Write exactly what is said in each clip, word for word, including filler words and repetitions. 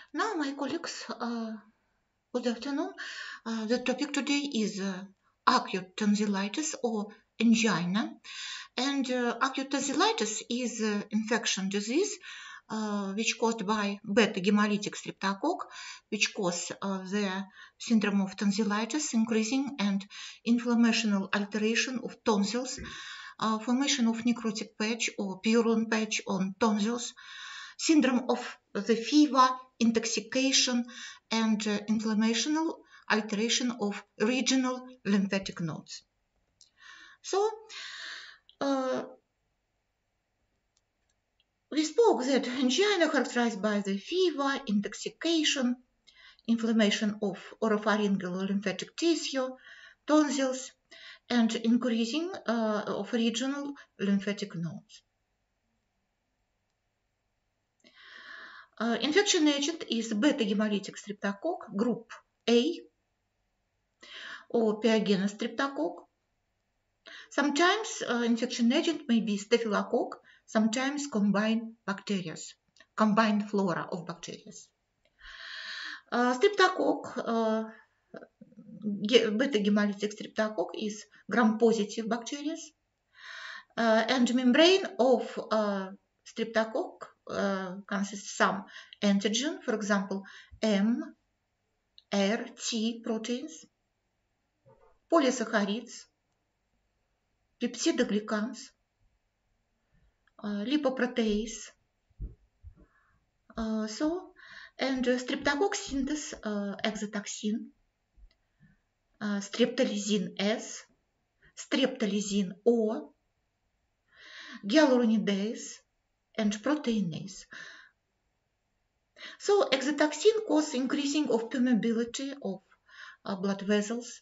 Now, my colleagues, uh, good afternoon. Uh, the topic today is uh, acute tonsillitis or angina. And uh, acute tonsillitis is uh, infection disease uh, which caused by beta hemolytic streptococc, which cause uh, the syndrome of tonsillitis, increasing and inflammational alteration of tonsils, uh, formation of necrotic patch or purulent patch on tonsils, syndrome of the fever, intoxication, and uh, inflammational alteration of regional lymphatic nodes. So, uh, we spoke that angina characterized by the fever, intoxication, inflammation of oropharyngeal lymphatic tissue, tonsils, and increasing uh, of regional lymphatic nodes. Uh, infection agent is beta hemolytic streptococc group A or Pyogenes streptococc. Sometimes uh, infection agent may be staphylococcus, sometimes combined bacteria, combined flora of bacteria. Uh, streptococc, uh, beta hemolytic streptococc is gram-positive bacteria, uh, and membrane of uh, streptococc uh, consists some antigen, for example, M, R, T proteins, polysaccharides, peptidoglycans, uh, lipoprotease. Uh, so, and uh, streptococc synthase uh, exotoxin, uh, streptolizin S, streptolizin O, hyaluronidase, and proteinase. So, exotoxin causes increasing of permeability of uh, blood vessels,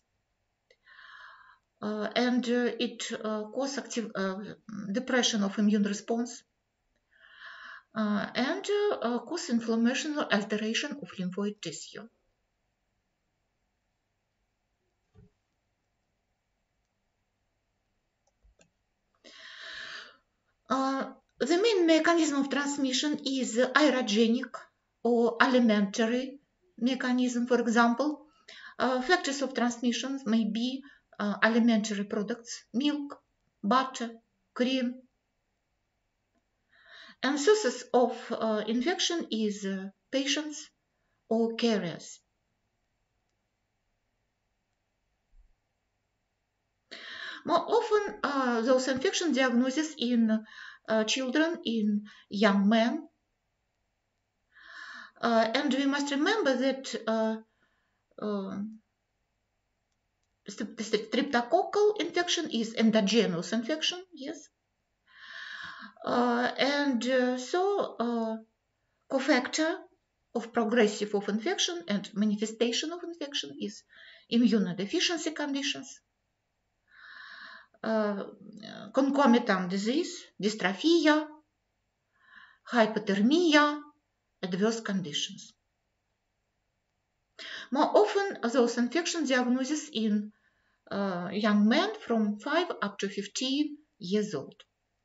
uh, and uh, it uh, causes active uh, depression of immune response, uh, and uh, cause inflammation or alteration of lymphoid tissue. Uh, the main mechanism of transmission is aerogenic or alimentary mechanism. For example, uh, factors of transmission may be uh, alimentary products, milk, butter, cream. And sources of uh, infection is uh, patients or carriers. More often, uh, those infection diagnoses in uh, children, in young men. Uh, and we must remember that uh, uh, streptococcal infection is endogenous infection, yes. Uh, and uh, so, uh, cofactor of progressive of infection and manifestation of infection is immunodeficiency conditions, uh, concomitant disease, dystrophia, hypothermia, adverse conditions. More often, those infection diagnoses in uh, young men from five up to fifteen years old.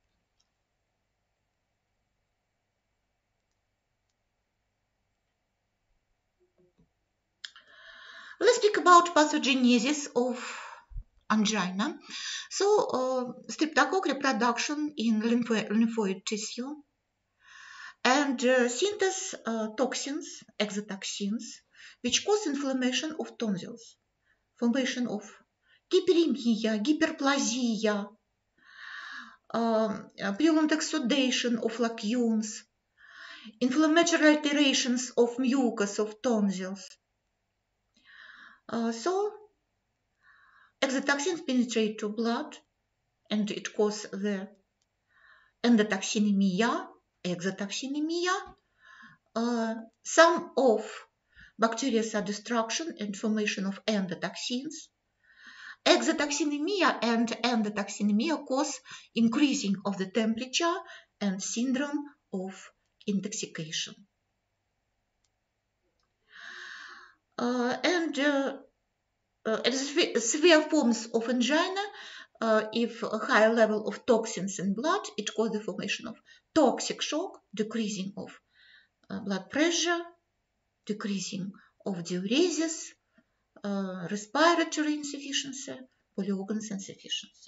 Let's speak about pathogenesis of angina. So, uh, streptococc reproduction in lympho lymphoid tissue and uh, synthase uh, toxins, exotoxins, which cause inflammation of tonsils, formation of hyperemia, hyperplasia, um, purulent exudation of lacunes, inflammatory alterations of mucus of tonsils. Uh, so, exotoxins penetrate to blood and it causes the endotoxinemia, exotoxinemia. Uh, some of bacteria destruction and formation of endotoxins. Exotoxinemia and endotoxinemia cause increasing of the temperature and syndrome of intoxication. Uh, and uh, uh, severe forms of angina, uh, if a higher level of toxins in blood, it causes the formation of toxic shock, decreasing of uh, blood pressure, decreasing of diuresis, uh, respiratory insufficiency, polyorgans insufficiency.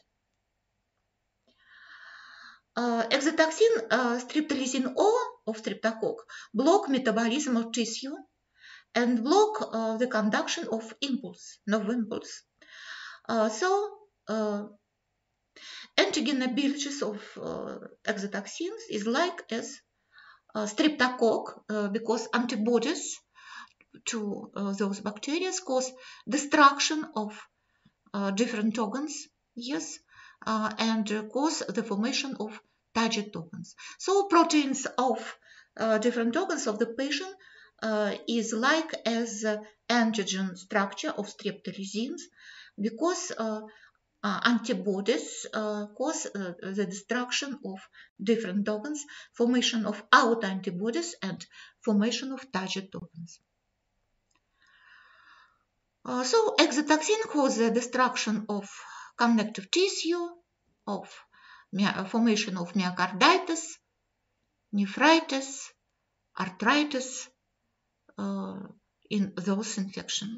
Uh, exotoxin uh, streptozin O of streptococc block metabolism of tissue and block uh, the conduction of impulse, nerve impulse. Uh, so, uh, antigen abilities of uh, exotoxins is like as uh, streptococc uh, because antibodies to uh, those bacteria cause destruction of uh, different organs, yes, uh, and uh, cause the formation of target organs. So proteins of uh, different organs of the patient uh, is like as uh, antigen structure of streptolysins because uh, uh, antibodies uh, cause uh, the destruction of different organs, formation of autoantibodies and formation of target organs. Uh, so exotoxin causes the destruction of connective tissue, of formation of myocarditis, nephritis, arthritis uh, in those infections.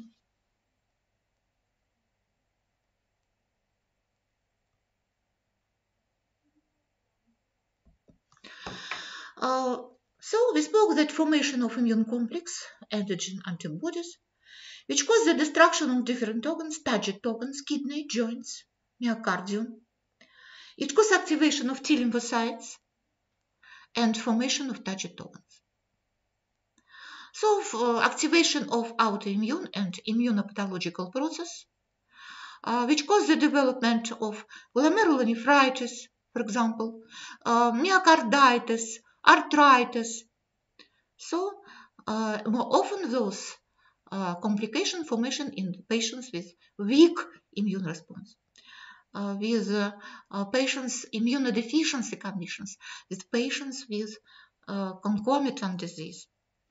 Uh, so we spoke that formation of immune complex, antigen antibodies, which cause the destruction of different organs, target organs, kidney, joints, myocardium. It causes activation of T lymphocytes and formation of target organs. So uh, activation of autoimmune and immunopathological process, uh, which cause the development of glomerulonephritis, for example, uh, myocarditis, arthritis. So uh, more often those uh, complication formation in patients with weak immune response, uh, with uh, uh, patients immunodeficiency conditions, with patients with uh, concomitant disease.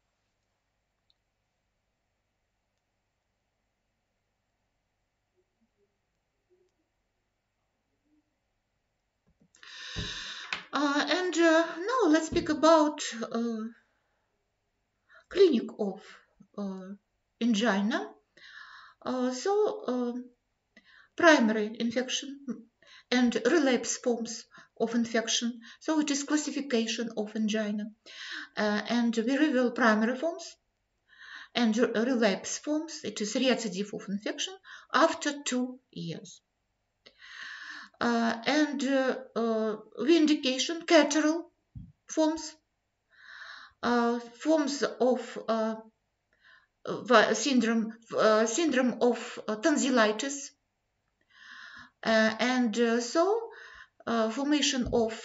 Uh, and uh, now let's speak about uh, clinic of uh, angina. Uh, so uh, primary infection and relapse forms of infection. So it is classification of angina. Uh, and we reveal primary forms and relapse forms. It is recidive of infection after two years. Uh, and uh, uh, the indication catarrhal forms, uh, forms of uh, syndrome, uh, syndrome of uh, tonsillitis, uh, and uh, so uh, formation of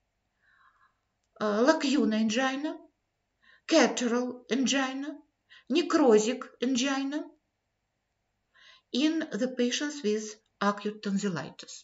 uh, lacuna angina, catarrhal angina, necrotic angina in the patients with acute tonsillitis.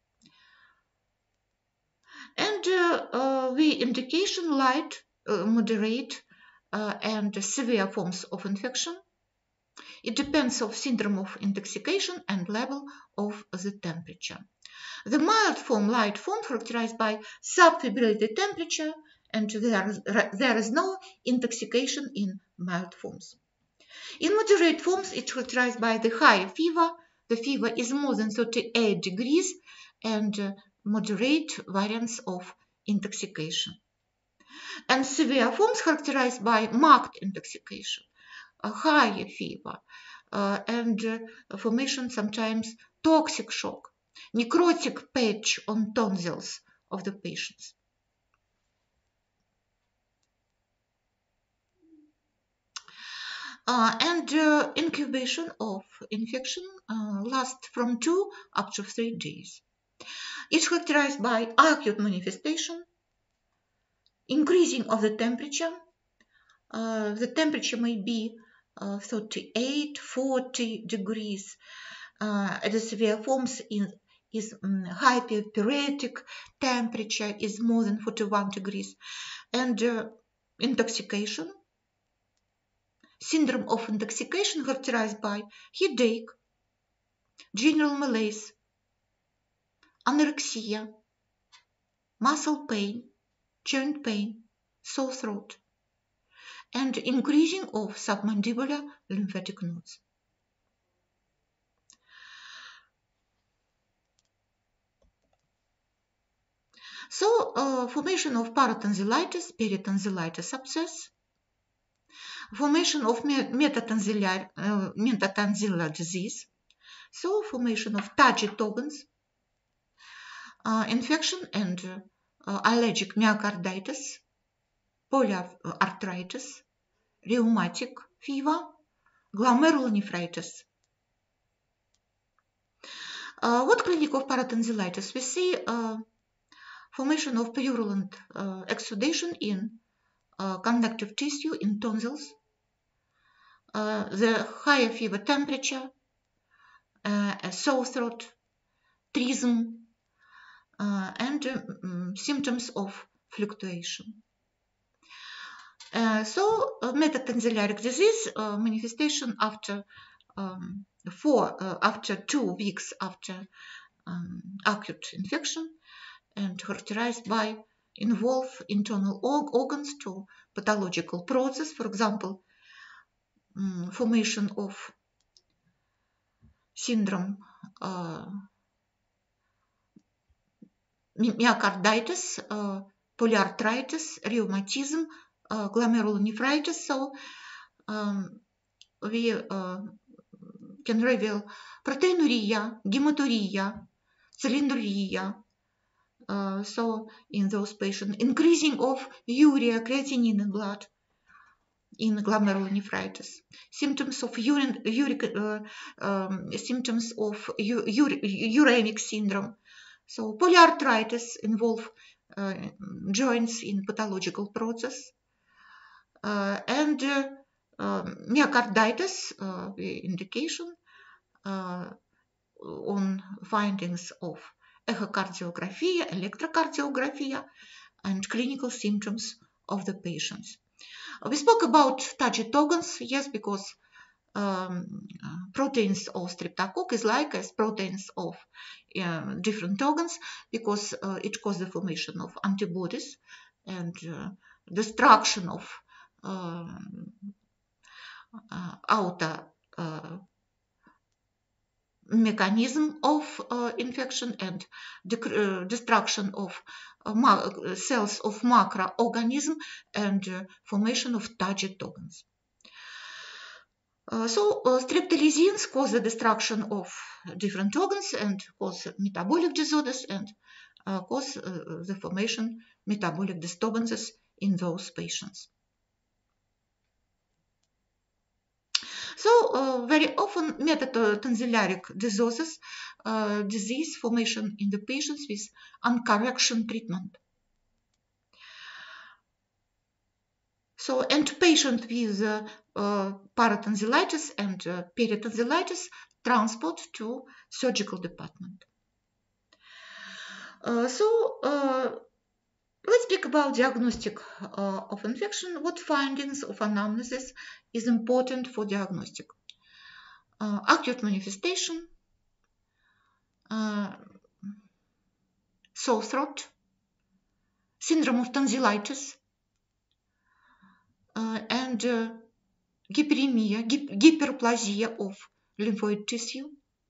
And uh, uh, the indication light, uh, moderate, uh, and severe forms of infection. It depends on syndrome of intoxication and level of the temperature. The mild form, light form, characterized by subfibrillated temperature, and there, there is no intoxication in mild forms. In moderate forms, it's characterized by the high fever. The fever is more than thirty-eight degrees and uh, moderate variants of intoxication. And severe forms characterized by marked intoxication, a high fever, uh, and uh, formation sometimes toxic shock, necrotic patch on tonsils of the patients. Uh, and uh, incubation of infection uh, lasts from two up to three days. It's characterized by acute manifestation, increasing of the temperature. Uh, the temperature may be uh, thirty-eight, forty degrees. Uh, the severe forms in, is um, hyperpyretic temperature is more than forty-one degrees. And uh, intoxication, syndrome of intoxication characterized by headache, general malaise, anorexia, muscle pain, joint pain, sore throat. and increasing of submandibular lymphatic nodes. So, uh, formation of paratonsillitis, peritonsillitis abscess, formation of metatonsillar, uh, metatonsillar disease, so formation of Taggi-Toggans, uh, infection and uh, allergic myocarditis, polyarthritis, rheumatic fever, glomerulonephritis. Uh, what clinic of paratonsillitis? We see uh, formation of purulent uh, exudation in uh, conductive tissue in tonsils, uh, the higher fever temperature, uh, a sore throat, trism, uh, and um, symptoms of fluctuation. Uh, so, uh, metatonzillaric disease uh, manifestation after um, four, uh, after two weeks after um, acute infection, and characterized by involve internal organs to pathological process, for example, um, formation of syndrome uh, myocarditis, uh, polyarthritis, rheumatism, uh, glomerulonephritis. So um, we uh, can reveal proteinuria, hematuria, cylindruria. Uh, so in those patients, increasing of urea, creatinine in blood in glomerulonephritis, symptoms of urine, uric, uh, um, symptoms of u, uremic syndrome. So polyarthritis involve uh, joints in pathological process, uh, and uh, uh, myocarditis uh, indication uh, on findings of echocardiography, electrocardiography, and clinical symptoms of the patients. We spoke about Taggi-Toggans, yes, because um, proteins of streptococcus is like as proteins of uh, different organs, because uh, it causes the formation of antibodies and uh, destruction of uh, uh, outer uh, mechanism of uh, infection and uh, destruction of uh, cells of macroorganism and uh, formation of Taggi-Toggans. Uh, so uh, streptolysins cause the destruction of different organs and cause metabolic disorders and uh, cause uh, the formation metabolic disturbances in those patients. So uh, very often metatonzillaric disorders, uh, disease formation in the patients with uncorrection treatment. So, and patient with uh, uh, paratonsillitis and uh, peritonsillitis transport to surgical department. Uh, so, uh, let's speak about diagnostic uh, of infection. What findings of anamnesis is important for diagnostic? Uh, acute manifestation, uh, sore throat, syndrome of tonsillitis, uh, and uh, hyperemia, hyperplasia of lymphoid tissue,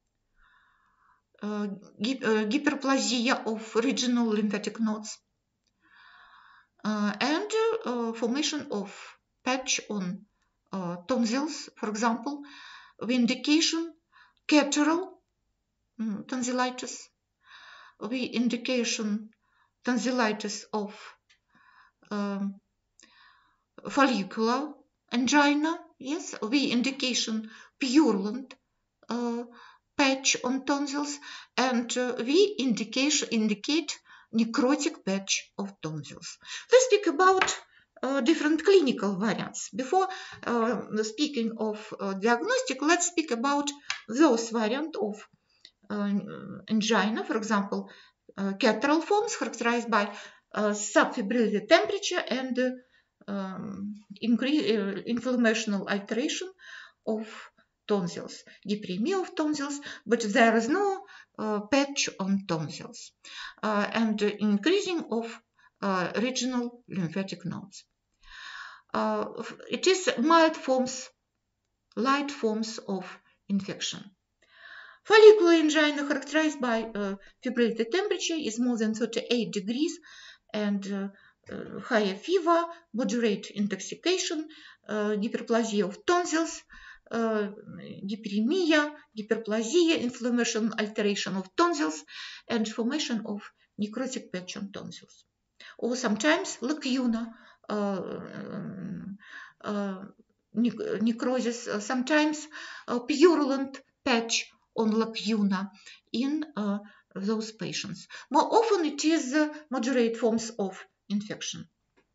uh, hyperplasia of regional lymphatic nodes, uh, and uh, formation of patch on uh, tonsils, for example, with indication catarrhal um, tonsillitis, with indication tonsillitis of um, follicular angina, yes, with indication purulent uh, patch on tonsils, and uh, we indication, indicate necrotic patch of tonsils. Let's speak about uh, different clinical variants. Before uh, speaking of uh, diagnostic, let's speak about those variants of uh, angina, for example, uh, catarrhal forms characterized by uh, subfibrillary temperature and uh, um, increase, uh, inflammational alteration of tonsils, hyperemia of tonsils, but there is no uh, patch on tonsils, uh, and uh, increasing of uh, regional lymphatic nodes. uh, it is mild forms, light forms of infection. Follicular angina, characterized by uh, fibrillated temperature, is more than thirty-eight degrees and uh, uh, higher fever, moderate intoxication, uh, hyperplasia of tonsils, uh, hyperemia, hyperplasia, inflammation, alteration of tonsils, and formation of necrotic patch on tonsils. Or sometimes lacuna, uh, uh, necrosis, uh, sometimes uh, purulent patch on lacuna in uh, those patients. More often it is uh, moderate forms of infection.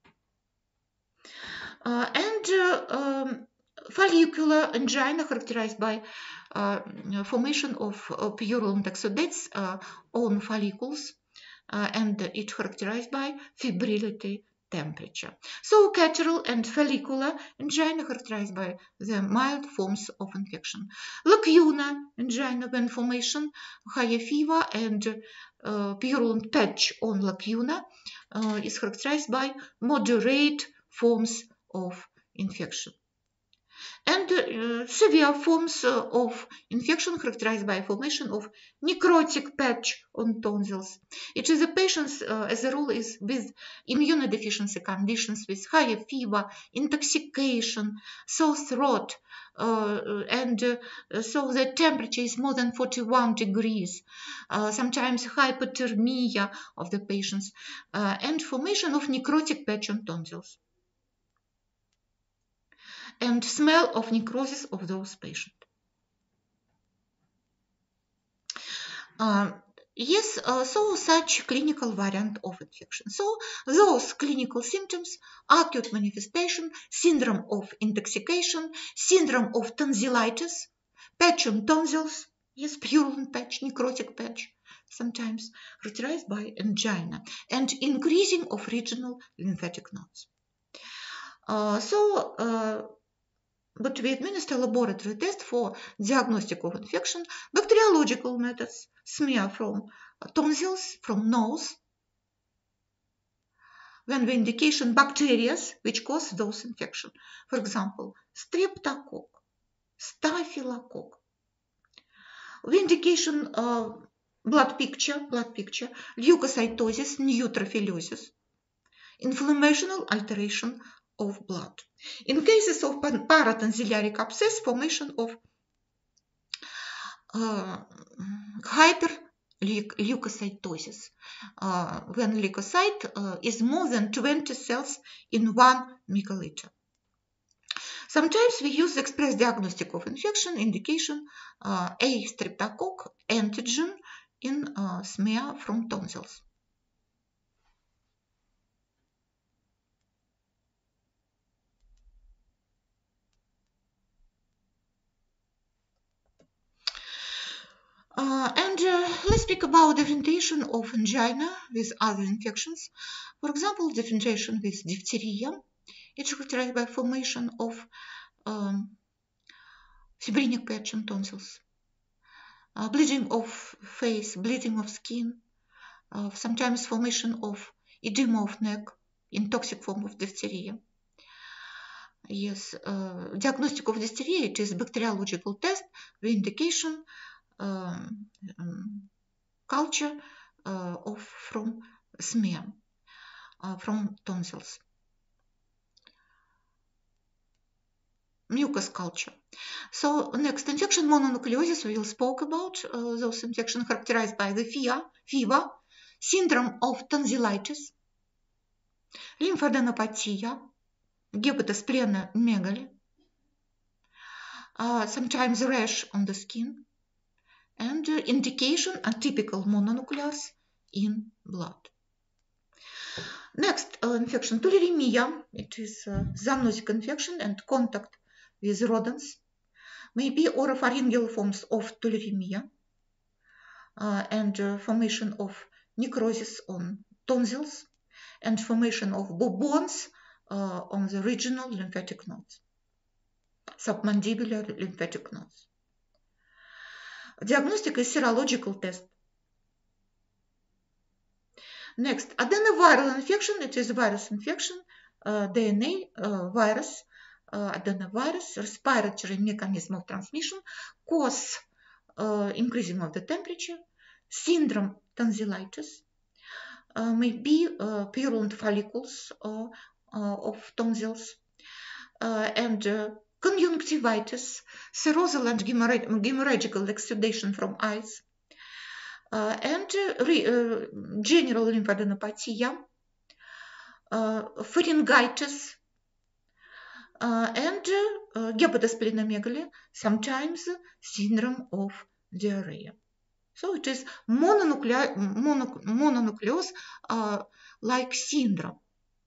Uh, and uh, um, follicular angina, characterized by uh, formation of uh, purulent exudates uh, on follicles, uh, and it characterized by febrility temperature. So catarrhal and follicular angina characterized by the mild forms of infection. Lacuna angina, when formation, higher fever and uh, purulent patch on lacuna uh, is characterized by moderate forms of infection. And uh, severe forms uh, of infection characterized by formation of necrotic patch on tonsils. It is a patients, uh, as a rule, is with immunodeficiency conditions, with higher fever, intoxication, sore throat, uh, and uh, so the temperature is more than forty-one degrees, uh, sometimes hypothermia of the patients, uh, and formation of necrotic patch on tonsils, and smell of necrosis of those patients. Uh, yes, uh, so such clinical variant of infection. So those clinical symptoms: acute manifestation, syndrome of intoxication, syndrome of tonsillitis, patch on tonsils, yes, purulent patch, necrotic patch, sometimes characterized by angina, and increasing of regional lymphatic nodes. Uh, so, uh, but we administer laboratory test for diagnostic of infection, bacteriological methods, smear from tonsils, from nose, when the indication bacteria which cause those infections. For example, streptococcus, staphylococcus. The indication uh, blood picture, blood picture, leukocytosis, neutrophilisis, inflammational alteration of blood. In cases of paratonsilliaric abscess, formation of uh, hyperleukocytosis, uh, when leukocyte uh, is more than twenty cells in one microliter. Sometimes we use express diagnostic of infection indication uh, A streptococcus antigen in uh, smear from tonsils. Uh, and uh, let's speak about differentiation of angina with other infections. For example, differentiation with diphtheria. It's characterized by formation of um, fibrinic patch on tonsils, uh, bleeding of face, bleeding of skin, uh, sometimes formation of edema of neck in toxic form of diphtheria. Yes, uh, diagnostic of diphtheria, it is bacteriological test, the indication, um, um, culture uh, of from smear, uh, from tonsils. Mucus culture. So next, infection mononucleosis, we will spoke about uh, those infections characterized by the fever, fever, syndrome of tonsillitis, lymphadenopathy, hepatosplenomegaly, uh, sometimes rash on the skin, and uh, indication atypical mononuclears in blood. Next, uh, infection tularemia. It is uh, zoonotic infection and contact with rodents. Maybe oropharyngeal forms of tularemia uh, and uh, formation of necrosis on tonsils and formation of bubons uh, on the regional lymphatic nodes, submandibular lymphatic nodes. Diagnostic is serological test. Next, adenoviral infection. It is virus infection uh, D N A uh, virus, uh, adenovirus, respiratory mechanism of transmission, cause uh, increasing of the temperature, syndrome tonsillitis, uh, maybe uh, purulent follicles uh, uh, of tonsils, uh, and uh, conjunctivitis, serosal and hemorrhagical exudation from eyes, uh, and uh, re, uh, general lymphadenopathy, uh, pharyngitis, uh, and uh, hepatosplenomegaly, sometimes syndrome of diarrhea. So it is mononuclear, mono, mononucleus uh, like syndrome.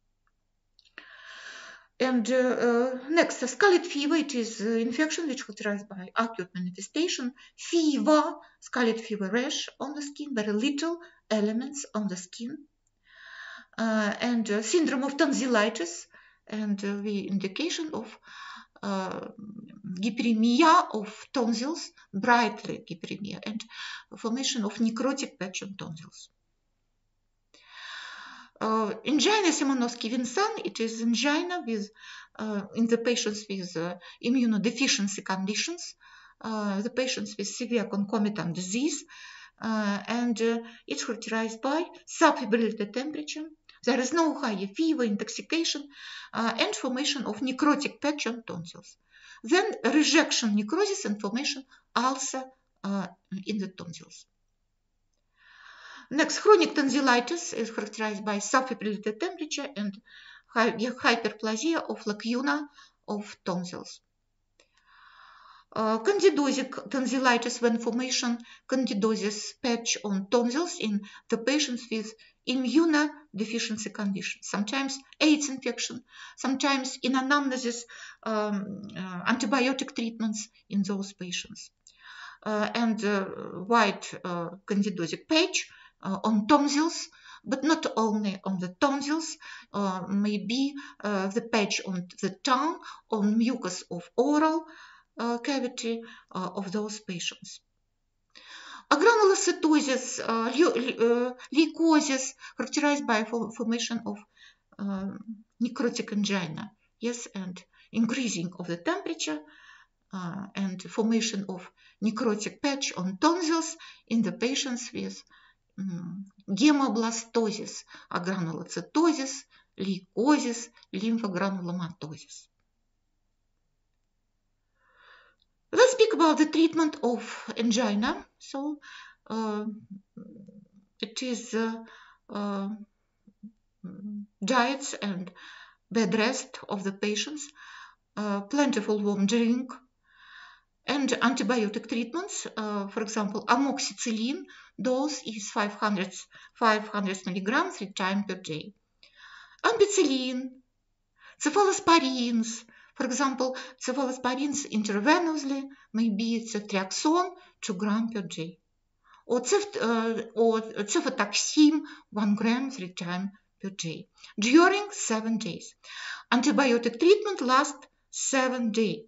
And uh, uh, next, scarlet fever, it is uh, infection which characterized by acute manifestation, fever, scarlet fever rash on the skin, very little elements on the skin, uh, and uh, syndrome of tonsillitis, and uh, the indication of uh, hyperemia of tonsils, brightly hyperemia, and formation of necrotic patch on tonsils. Uh, angina Simonovsky-Vinson, it is angina with, uh, in the patients with uh, immunodeficiency conditions, uh, the patients with severe concomitant disease, uh, and uh, it's characterized by subfibrillated temperature. There is no high fever, intoxication, uh, and formation of necrotic patch on tonsils. Then rejection necrosis and formation ulcer uh, in the tonsils. Next, chronic tonsillitis is characterized by subfibrillated temperature and hyperplasia of lacuna of tonsils. Uh, candidosic tonsillitis, when formation candidosis patch on tonsils in the patients with immunodeficiency conditions. Sometimes AIDS infection, sometimes in anamnesis um, uh, antibiotic treatments in those patients. Uh, and uh, white uh, candidosic patch Uh, on tonsils, but not only on the tonsils, uh, maybe uh, the patch on the tongue, on mucus of oral uh, cavity uh, of those patients. Agranulocytosis, uh, uh, leukosis, characterized by formation of uh, necrotic angina, yes, and increasing of the temperature uh, and formation of necrotic patch on tonsils in the patients with гемобластоsis, agranulocytosis, leukosis, lymphogranulomatosis. Let's speak about the treatment of angina. So uh, it is uh, uh, diets and bed rest of the patients, uh, plentiful warm drink, and antibiotic treatments. Uh, for example, amoxicillin dose is five hundred, five hundred milligrams three times per day. Ampicillin, cephalosporins, for example, cephalosporins intravenously, maybe ceftriaxone two grams per day, or, cef, uh, or cefotaxime one gram three times per day during seven days. Antibiotic treatment lasts seven days.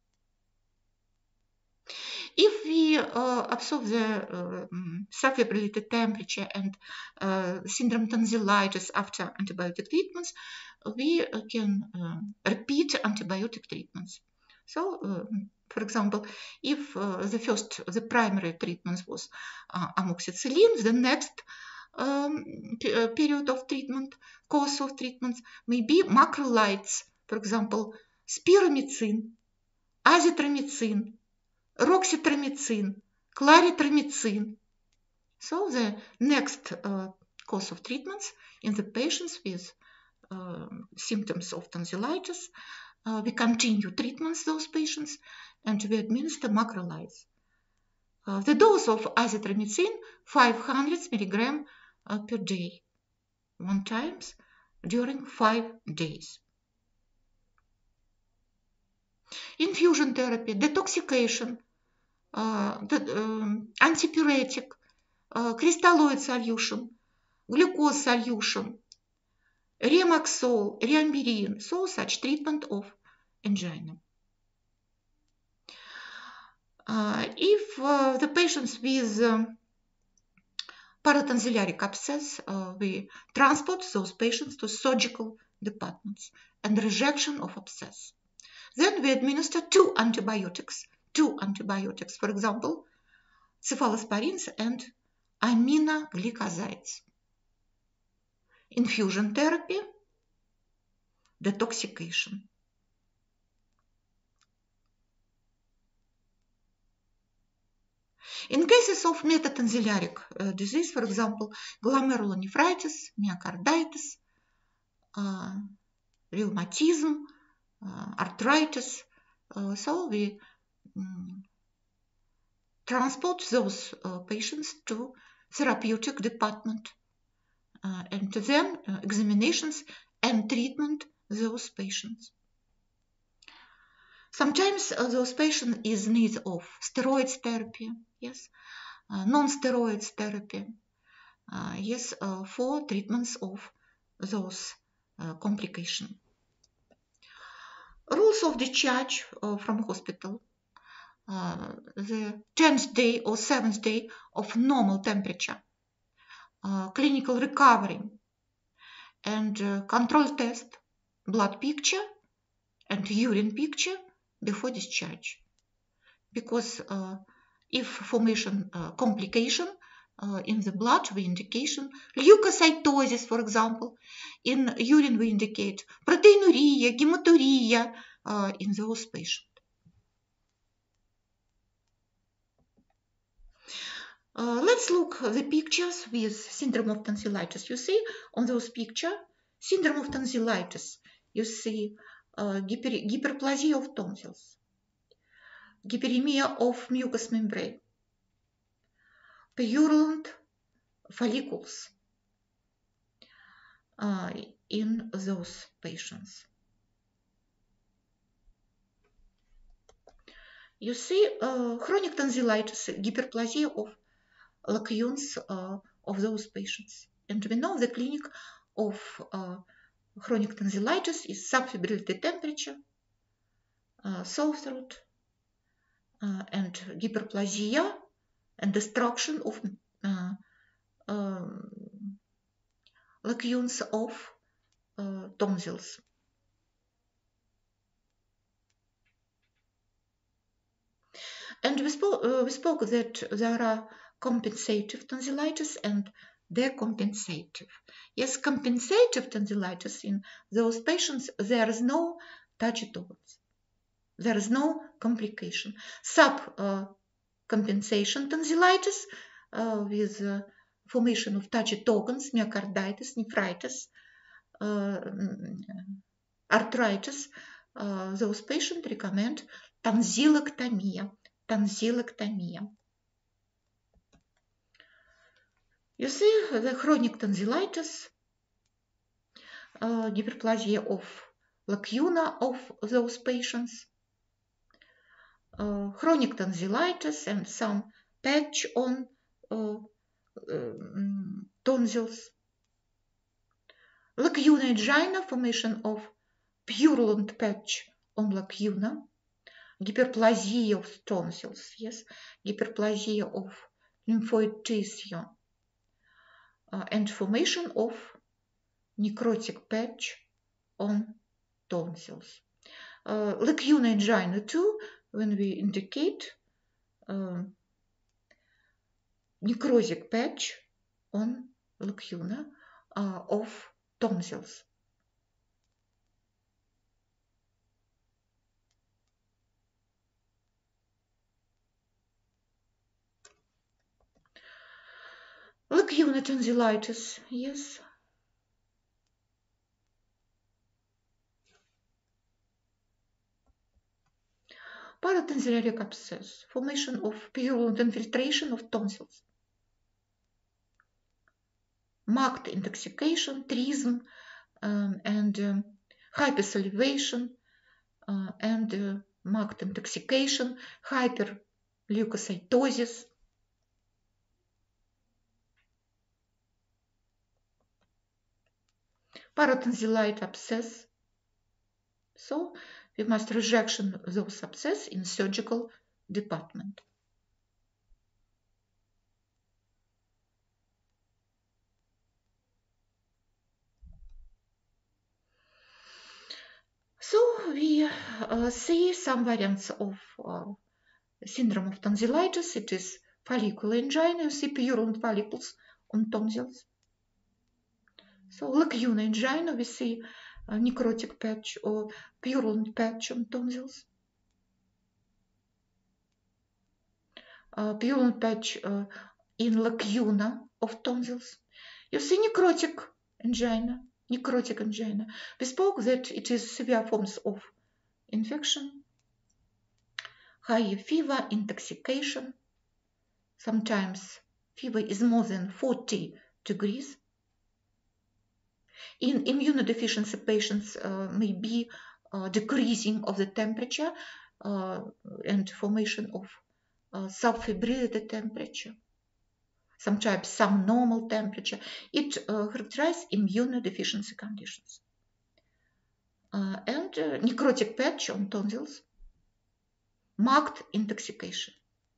If we uh, observe the uh, subfibrillated temperature and uh, syndrome tonsillitis after antibiotic treatments, we uh, can uh, repeat antibiotic treatments. So, uh, for example, if uh, the first, the primary treatment was uh, amoxicillin, the next um, period of treatment, course of treatments may be macrolides, for example, spironolactone, azithromycin, roxithromycin, clarithromycin. So the next uh, course of treatments in the patients with uh, symptoms of tonsillitis, uh, we continue treatments those patients and we administer macrolides. Uh, the dose of azithromycin five hundred milligrams uh, per day, one times during five days. Infusion therapy, detoxification, Uh, the, um, antipyretic, uh, crystalloid solution, glucose solution, Remaxol, Riambirin, so such treatment of angina. Uh, if uh, the patients with um, paratonsillaric abscess, uh, we transport those patients to surgical departments and rejection of abscess. Then we administer two antibiotics, two antibiotics, for example, cephalosporins and aminoglycosides. Infusion therapy, detoxification. In cases of metatanziliaric uh, disease, for example, glomerulonephritis, myocarditis, uh, rheumatism, uh, arthritis, uh, so we um, transport those uh, patients to therapeutic department uh, and then uh, examinations and treatment those patients. Sometimes uh, those patients is need of steroids therapy, yes, uh, non-steroids therapy, uh, yes, uh, for treatments of those uh, complications. Rules of discharge uh, from hospital. Uh, the tenth day or seventh day of normal temperature, uh, clinical recovery, and uh, control test, blood picture, and urine picture before discharge. Because uh, if formation uh, complication uh, in the blood, we indicate leukocytosis, for example. In urine, we indicate proteinuria, hematuria uh, in those patients. Uh, let's look at the pictures with syndrome of tonsillitis. You see on those pictures, syndrome of tonsillitis. You see uh, hyper hyperplasia of tonsils, hyperemia of mucous membrane, purulent follicles uh, in those patients. You see uh, chronic tonsillitis, hyperplasia of lacunes uh, of those patients. And we know the clinic of uh, chronic tonsillitis is subfibrillary temperature, uh, sore throat, uh, and hyperplasia and destruction of uh, um, lacunes of uh, tonsils. And we spoke, uh, we spoke that there are compensative tonsillitis and decompensative. Yes, compensative tonsillitis, in those patients, there is no tachytogons. There is no complication. Subcompensation uh, tonsillitis uh, with uh, formation of tachytogons, myocarditis, nephritis, uh, arthritis, uh, those patients recommend tonsillectomy. Tonsillectomy. You see the chronic tonsillitis, uh, hyperplasia of lacuna of those patients, uh, chronic tonsillitis and some patch on uh, um, tonsils, lacuna angina, formation of purulent patch on lacuna, hyperplasia of tonsils, yes, hyperplasia of lymphoid tissue, uh, and formation of necrotic patch on tonsils. Uh, lacuna angina too, when we indicate uh, necrotic patch on lacuna uh, of tonsils. Lacuna tonsillitis, yes. Paratonsillaric abscess, formation of purulent infiltration of tonsils. Marked intoxication, trism, um, and um, hypersalivation, uh, and uh, marked intoxication, hyperleukocytosis. Paratonsillite abscess. So we must rejection those abscess in surgical department. So we uh, see some variants of uh, syndrome of tonsillitis. It is follicular angina. You see purulent follicles on tonsils. So lacunar angina, we see a necrotic patch or purulent patch on tonsils. Uh, purulent patch uh, in lacuna of tonsils. You see necrotic angina, necrotic angina. We spoke that it is severe forms of infection, high fever, intoxication. Sometimes fever is more than forty degrees. In immunodeficiency patients uh, may be uh, decreasing of the temperature uh, and formation of uh, subfebrilated temperature. Sometimes some normal temperature. It uh, characterizes immunodeficiency conditions. Uh, and uh, necrotic patch on tonsils, marked intoxication.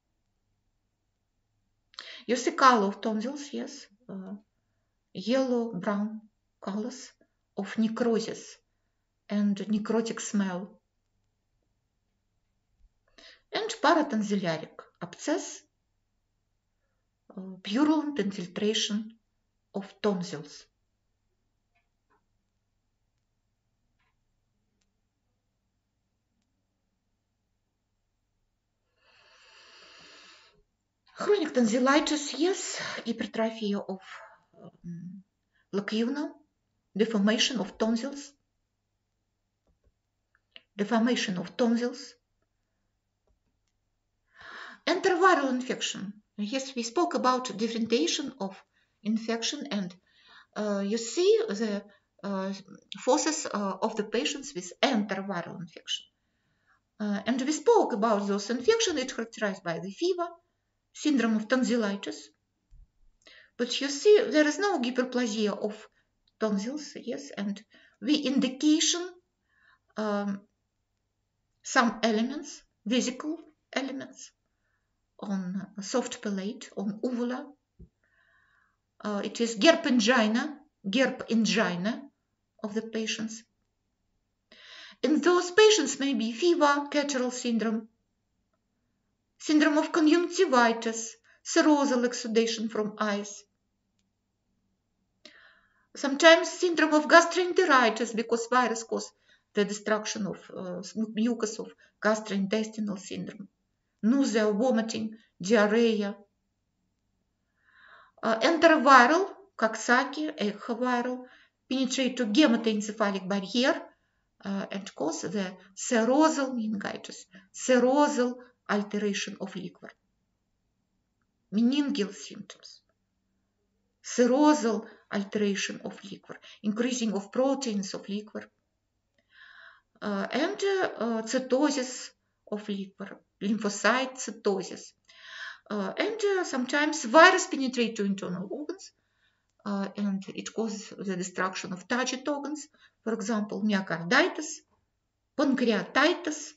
You see color of tonsils, yes, uh, yellow, brown colors of necrosis and necrotic smell. And paratonsillaric abscess, uh, purulent infiltration of tonsils. Chronic tonsillitis, yes, hypertrophy of um, lacuna, deformation of tonsils, deformation of tonsils, enteroviral infection. Yes, we spoke about differentiation of infection, and uh, you see the uh, forces uh, of the patients with enteroviral infection. Uh, and we spoke about those infections. It's characterized by the fever, syndrome of tonsillitis. But you see, there is no hyperplasia of tonsils, yes, and the indication um, some elements, vesicle elements on soft palate, on uvula. Uh, it is G E R P angina, G E R P angina of the patients. In those patients may be fever, Catterall syndrome, syndrome of conjunctivitis, serosal exudation from eyes. Sometimes syndrome of gastroenteritis because virus causes the destruction of uh, mucus of gastrointestinal syndrome. Nausea, vomiting, diarrhea. Uh, enteroviral, Coxsackie, echoviral, penetrate to hematoencephalic barrier uh, and cause the serosal meningitis, serosal alteration of liquor. Meningeal symptoms. Serosal alteration of liquor, increasing of proteins of liquor, uh, and uh, cytosis of liquor, lymphocyte cytosis. Uh, and uh, sometimes virus penetrate to internal organs, uh, and it causes the destruction of target organs, for example, myocarditis, pancreatitis,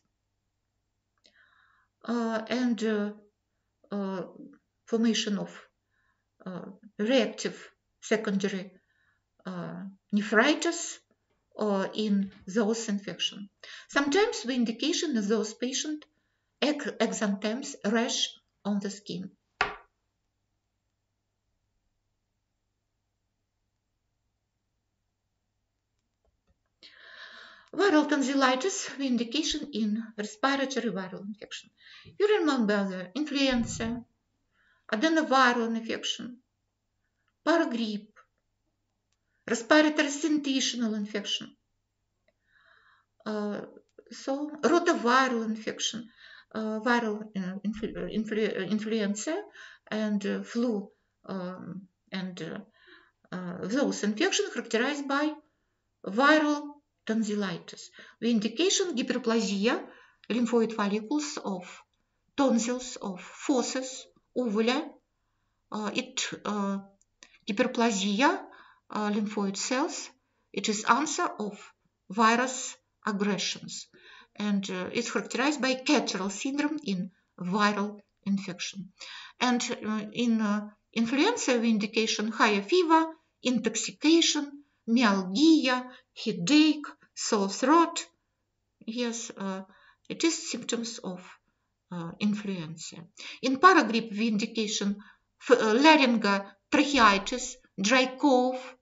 uh, and uh, uh, formation of uh, reactive secondary uh, nephritis or in those infection. Sometimes the indication is those patients exanthems, rash on the skin. Viral tonsillitis, the indication in respiratory viral infection. You remember the influenza, adenoviral infection, paragrippe, respiratory syncytial infection, uh, so rotaviral infection, uh, viral uh, influ influ influenza and uh, flu um, and uh, uh, those infections characterized by viral tonsillitis. The indication hyperplasia, lymphoid follicles of tonsils of fosses, uvula. Uh, it uh, hyperplasia, uh, lymphoid cells. It is answer of virus aggressions, and uh, it's characterized by Catterall syndrome in viral infection. And uh, in uh, influenza, the indication higher fever, intoxication, myalgia, headache, sore throat, yes, uh, it is symptoms of uh, influenza. In paragrip, the indication for uh, laryngotracheitis, dry cough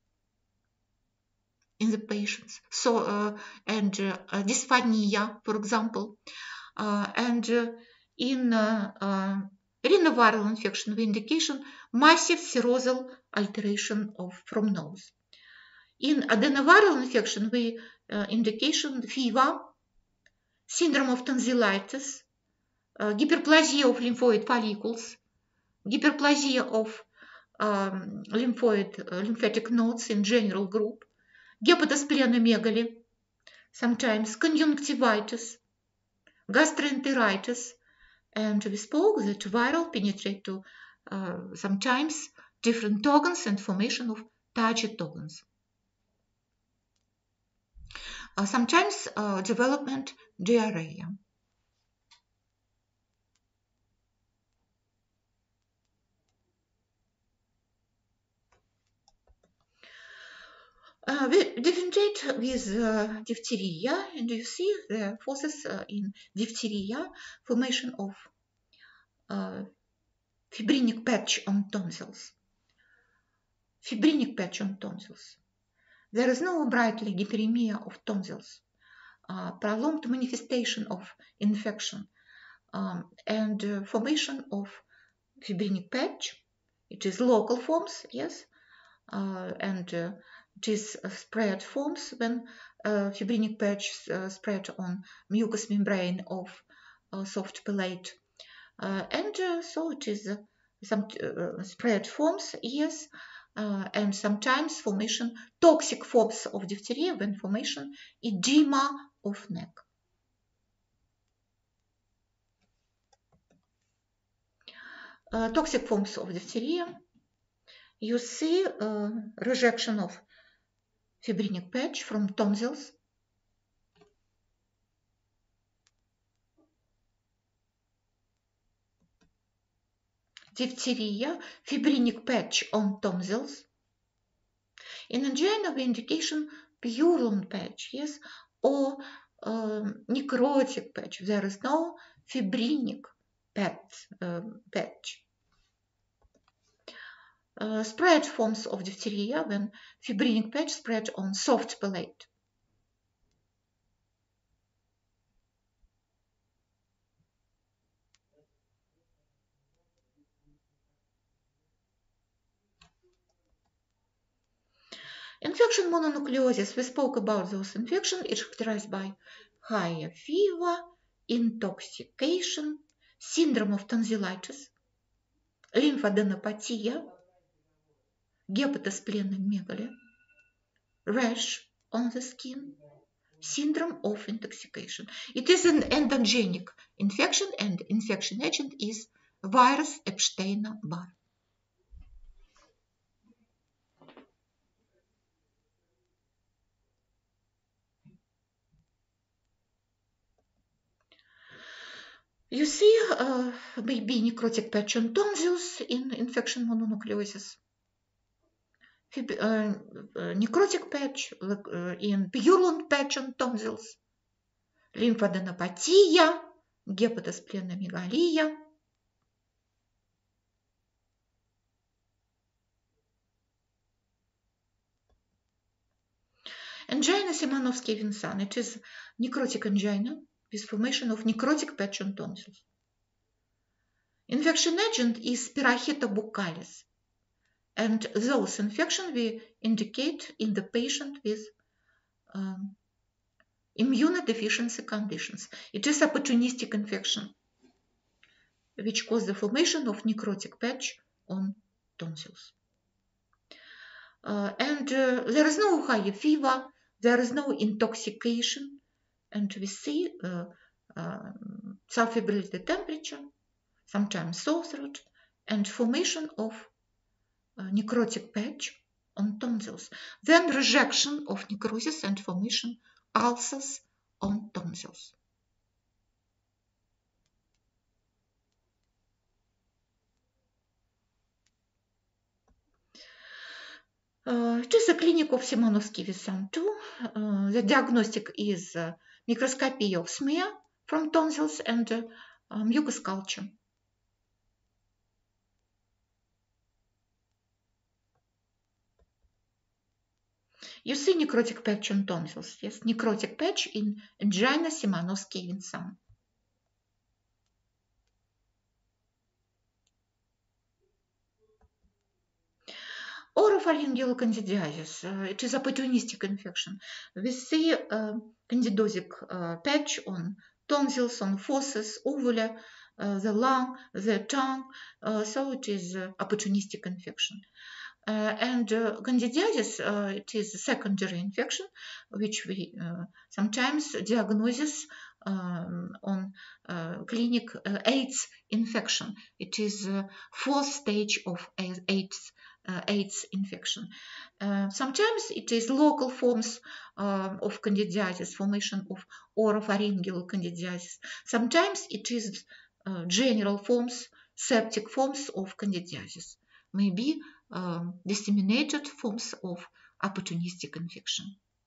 in the patients. So, uh, and uh, dysphonia, for example, uh, and uh, in uh, uh, rhinoviral infection, the indication massive serosal alteration of from nose. In adenoviral infection, the uh, indication fever, syndrome of tonsillitis, uh, hyperplasia of lymphoid follicles, hyperplasia of um, lymphoid, uh, lymphatic nodes in general group, hepatosplenomegaly, sometimes conjunctivitis, gastroenteritis, and we spoke that viral penetrate to uh, sometimes different organs and formation of target organs. Uh, sometimes uh, development diarrhea. Uh, we differentiate with uh, diphtheria, and you see the forces uh, in diphtheria, formation of uh, fibrinic patch on tonsils. Fibrinic patch on tonsils. There is no bright hyperemia of tonsils, uh, prolonged manifestation of infection, um, and uh, formation of fibrinic patch. It is local forms, yes, uh, and uh, it is spread forms when uh, fibrinic patch uh, spread on mucous membrane of uh, soft palate, uh, and uh, so it is uh, some uh, spread forms, yes, uh, and sometimes formation toxic forms of diphtheria when formation edema of neck. Uh, toxic forms of diphtheria, you see uh, rejection of fibrinic patch from tonsils, diphtheria, fibrinic patch on tonsils. In angina, the indication purulent patch, yes, or um, necrotic patch. There is no fibrinic patch. Um, patch. Uh, spread forms of diphtheria when fibrinic patch spread on soft palate. Infection mononucleosis, we spoke about those infections. It's characterized by high fever, intoxication, syndrome of tonsillitis, lymphadenopathy, hepatosplenomegaly, rash on the skin, syndrome of intoxication. It is an endogenic infection, and infection agent is virus Epstein-Barr. You see uh, maybe necrotic patch on tonsils in infection mononucleosis. Uh, uh, necrotic patch uh, in purulent patch on tonsils. Lymphadenopathy, hepatosplenomegaly. Angina Simonovsky-Vincent. It is necrotic angina with formation of necrotic patch on tonsils. Infection agent is Spirocheta buccalis, and those infections we indicate in the patient with um, immunodeficiency conditions. It is opportunistic infection which cause the formation of necrotic patch on tonsils. Uh, and uh, there is no high fever, there is no intoxication, and we see uh, uh, self-febrility temperature, sometimes sore throat, and formation of uh, necrotic patch on tonsils. Then rejection of necrosis and formation ulcers on tonsils. Uh, it is a clinic of Simonovsky-Vincent too. Uh, the diagnostic is uh, microscopy of smear from tonsils, and uh, uh, mucus culture. You see necrotic patch on tonsils, yes, necrotic patch in angina Simonovsky-Vinson. Oropharyngeal candidiasis, uh, it is opportunistic infection. We see uh, candidosic uh, patch on tonsils, on fosses, uvula, uh, the lung, the tongue, uh, so it is uh, opportunistic infection. Uh, and uh, candidiasis, uh, it is a secondary infection, which we uh, sometimes diagnose um, on uh, clinic uh, AIDS infection. It is a fourth stage of AIDS, uh, AIDS infection. Uh, sometimes it is local forms uh, of candidiasis, formation of oropharyngeal candidiasis. Sometimes it is uh, general forms, septic forms of candidiasis. Maybe um, disseminated forms of opportunistic infection.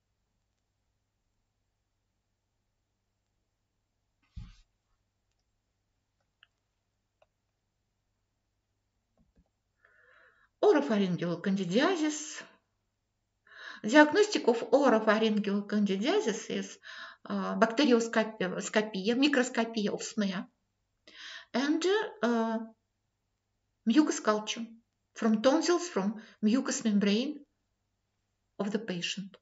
Oropharyngeal candidiasis. Diagnostic of oropharyngeal candidiasis is uh, bacterioscopy, microscopy of smear, and uh, mucus culture from tonsils, from mucous membrane of the patient.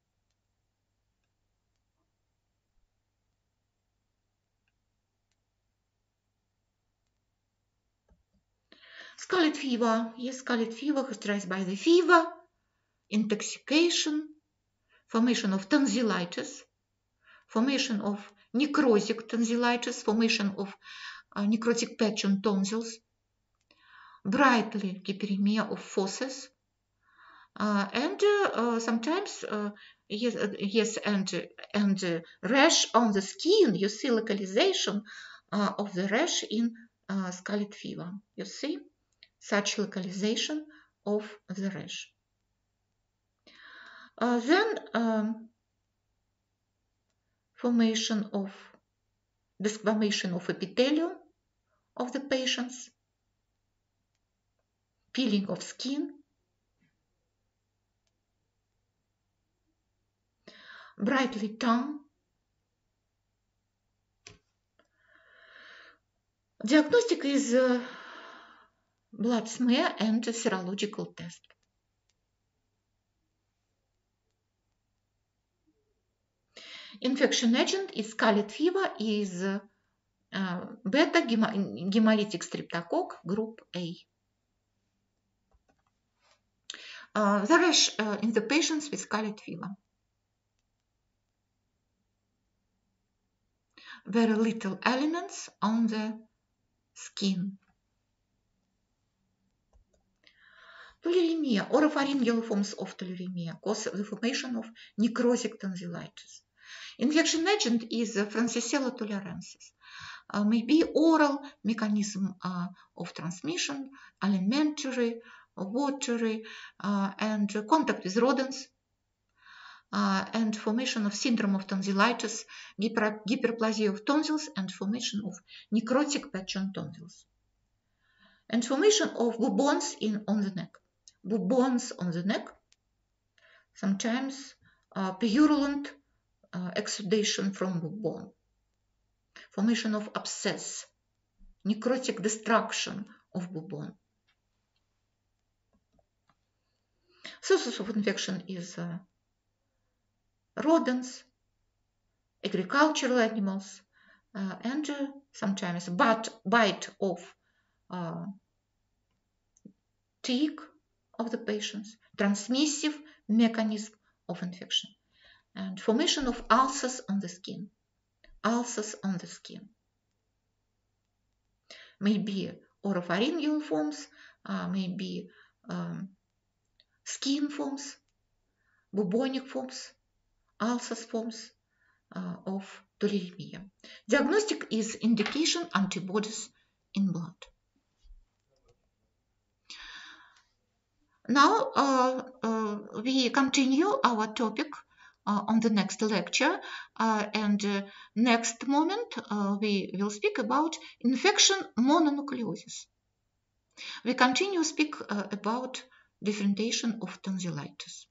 Scarlet fever, yes, scarlet fever characterized by the fever, intoxication, formation of tonsillitis, formation of necrotic tonsillitis, formation of uh, necrotic patch on tonsils, brightly hyperemia of fosses, uh, and uh, sometimes uh, yes, uh, yes, and and uh, rash on the skin. You see localization uh, of the rash in uh, scarlet fever. You see such localization of the rash. Uh, then um, formation of desquamation of epithelium of the patients, peeling of skin, brightly tongue. Diagnostic is uh, blood smear and serological test. Infection agent is scarlet fever, is uh, uh, beta hemolytic streptococc group A. Uh, the rash uh, in the patients with scarlet fever. Very little elements on the skin. Tularemia, oropharyngeal forms of tularemia cause the formation of necrotic tonsillitis. Infection agent is uh, Francisella tularensis. Uh, maybe oral mechanism uh, of transmission, alimentary, watery, uh, and uh, contact with rodents, uh, and formation of syndrome of tonsillitis, hyper hyperplasia of tonsils, and formation of necrotic patch on tonsils. And formation of bubons in, on the neck. Bubons on the neck, sometimes uh, purulent uh, exudation from bubon. Formation of abscess, necrotic destruction of bubon. Sources of infection is uh, rodents, agricultural animals, uh, and uh, sometimes bite, bite of uh, tick of the patients, transmissive mechanism of infection, and formation of ulcers on the skin. Ulcers on the skin. Maybe oropharyngeal forms, uh, maybe um, skin forms, bubonic forms, ulcers forms uh, of tularemia. Diagnostic is indication antibodies in blood. Now uh, uh, we continue our topic uh, on the next lecture. Uh, and uh, next moment, uh, we will speak about infection mononucleosis. We continue speak uh, about differentiation of tonsillitis.